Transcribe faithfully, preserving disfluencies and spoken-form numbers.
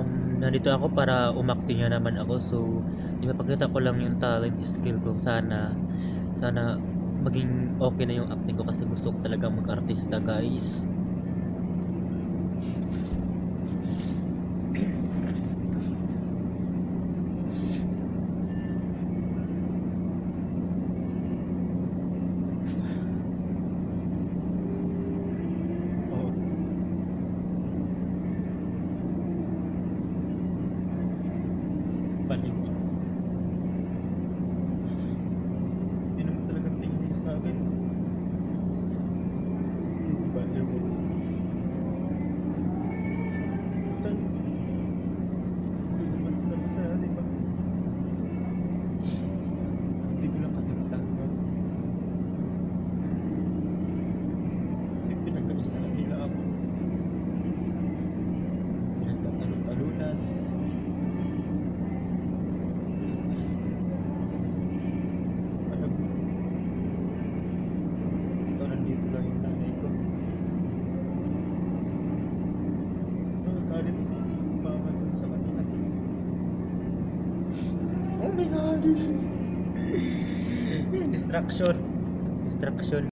Um, nandito ako para umakting nga naman ako. So, ipapakita ko lang yung talent skill ko. Sana, sana maging okay na yung acting ko kasi gusto ko talagang mag-artista, guys. Oh, balik. Hindi naman talagang tingin sa akin. Baliw. Putan. Hindi naman sila masaya, di ba? Hindi ko lang kasi matanggap. Hindi pinagkaisa nila ako. Pinagtatalon-talunan. Alam mo, ikaw nandito lang yung nanay ko. Nagagalit si mama dun sa kanila. Oh my God! Distraction. Distraction.